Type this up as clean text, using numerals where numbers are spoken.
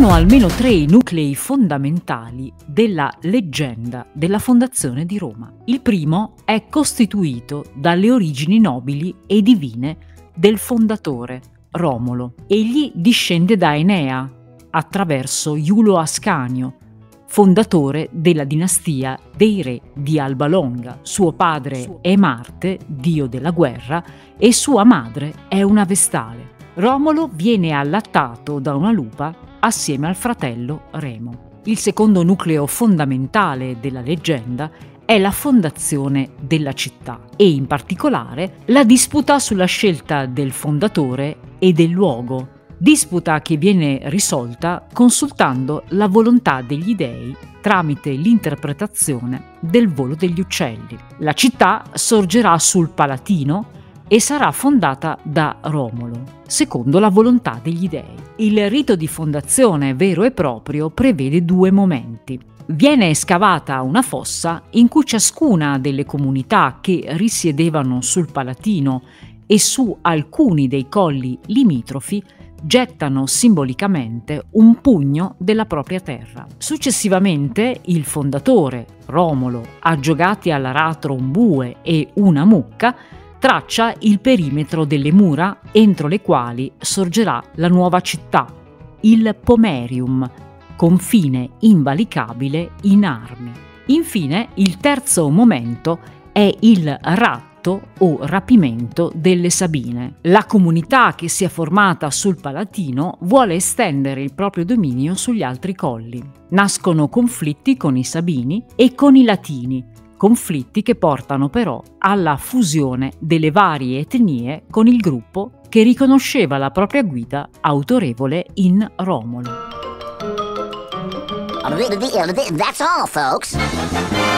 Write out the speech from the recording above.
Sono almeno 3 i nuclei fondamentali della leggenda della fondazione di Roma. Il primo è costituito dalle origini nobili e divine del fondatore, Romolo. Egli discende da Enea attraverso Iulo Ascanio, fondatore della dinastia dei re di Alba Longa. Suo padre è Marte, dio della guerra, e sua madre è una vestale. Romolo viene allattato da una lupa assieme al fratello Remo. Il secondo nucleo fondamentale della leggenda è la fondazione della città e in particolare la disputa sulla scelta del fondatore e del luogo, disputa che viene risolta consultando la volontà degli dei tramite l'interpretazione del volo degli uccelli. La città sorgerà sul Palatino e sarà fondata da Romolo, secondo la volontà degli dei. Il rito di fondazione vero e proprio prevede 2 momenti. Viene scavata una fossa in cui ciascuna delle comunità che risiedevano sul Palatino e su alcuni dei colli limitrofi gettano simbolicamente un pugno della propria terra. Successivamente il fondatore, Romolo, aggiogati all'aratro un bue e una mucca, traccia il perimetro delle mura entro le quali sorgerà la nuova città, il Pomerium, confine invalicabile in armi. Infine, il terzo momento è il ratto o rapimento delle Sabine. La comunità che si è formata sul Palatino vuole estendere il proprio dominio sugli altri colli. Nascono conflitti con i Sabini e con i Latini, conflitti che portano però alla fusione delle varie etnie con il gruppo che riconosceva la propria guida autorevole in Romolo. That's all, folks.